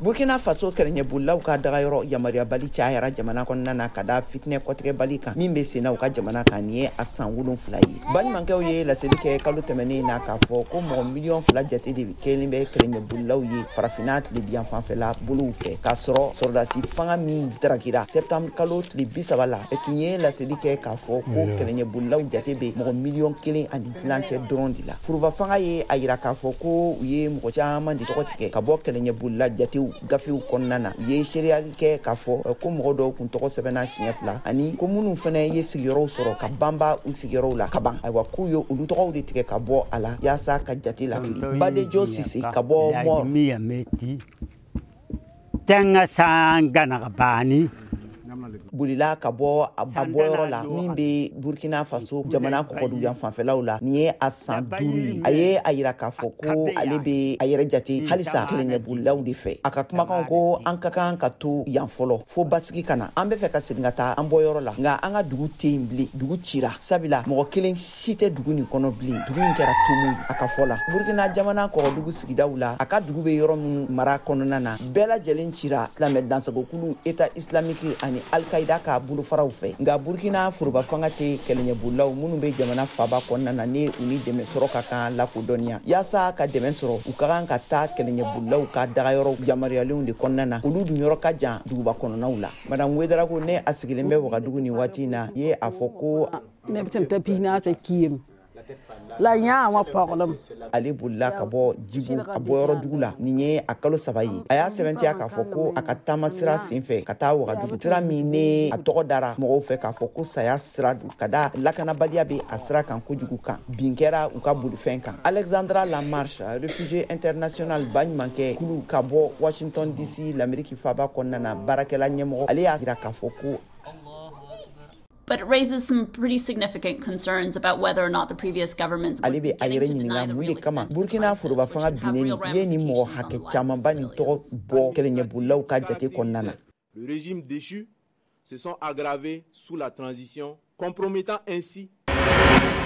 Burkina Faso kelenye bulla ka daga yoro yamaria bali chayara jamana konna na kada fitne kotre bali kan min be sena ka jamana kan ye asan wulun fulayi ban manke ye la selike kalu temeni na ka fo ko mo million fula jate de kelen be kelenye bulla ye farafinat li bian fan fela bulu fe ka soro sordasi fanga min dragira septembre kalu li bisabala etunye la selike ka fo ko kelenye bulla jate be mo million kelen ani lanche drondi la furuba fanga ye ayira ka fo ko ye mo chama di to tike ka bo kelenye bulla jate gafiu konnana ye serial ke ka fo ko mo do kun to sebena shiefla ani ko munu fene ye sigiro soro ka bamba u sigiro la ka ban aywa kuyo ulu to de tike ka bo ala ya sa ka jati la bade jo sisi ka bo mo mi ameti tanga sangana bani bulila ka bɔ a bɔyɔrɔ la min bɛ Burkina Faso jamana kɔkɔdu yan fanfɛlaw la ni ye a san 5 a ye a yira k'a fɔ ko ale bɛ a yɛrɛ jate halisa kelenɲɛ bulilaw de fɛ a ka kumakan ko an ka kan ka to yan fɔlɔ fo basigi kana an bɛ fɛ ka segin ka taa an bɔyɔrɔ la nka an ka dugu tɛ yen bilen dugu cira sabula mɔgɔ kelen si tɛ dugu nin kɔnɔ bilen dugu in kɛra tomu a ka fɔ la Burkina jamana kɔkɔdugu sigidaw la a ka dugu bɛ yɔrɔ min mara kɔnɔna na bɛɛ lajɛlen cira silamɛ dansagokulu État islamique ani Al-Qaïda ka bulu faraw fɛ nka Burkina furuba fanga tɛ kelenɲɛ bulilaw minnu bɛ jamana faba kɔnɔna na ni u ni dɛmɛ sɔrɔ ka kan lakodɔnniya yaasa ka dɛmɛ sɔrɔ u ka kan ka taa kelenɲɛ bulilaw ka dagayɔrɔ yamaruyalenw de kɔnɔna na olu dun yɔrɔ ka jan duguba kɔnɔnaw la madame Ouedraogo ne a sigilen bɛ Wagadugu ni waati in na ye a fɔ ko ne bɛ tɛmɛ pina se kiem la nya wa problem ale bolila ka bɔ Djibo a bɔyɔrɔ dugu la nin ye a kalo 3 ye a y'a sɛbɛntiya k'a fɔ ko a ka taama sira senfɛ ka taa Wagadugu sira min ne a tɔgɔ dara mɔgɔw fɛ k'a fɔ ko saya sira don ka da lakanabaliya bɛ a sira kan kojugu kan bin kɛra u ka bolifɛn kan Alexandra Lamarche réfugié international baɲumankɛ kulu ka bɔ Washington DC l'Amérique faba kɔnɔna na baarakɛla ɲɛmɔgɔ ale y'a jira k'a fɔ ko but it raises some pretty significant concerns about whether or not the previous government was beginning to deny the real extent of the crisis, which had ramifications. Le régime déchu se sont aggravés sous la transition, compromettant ainsi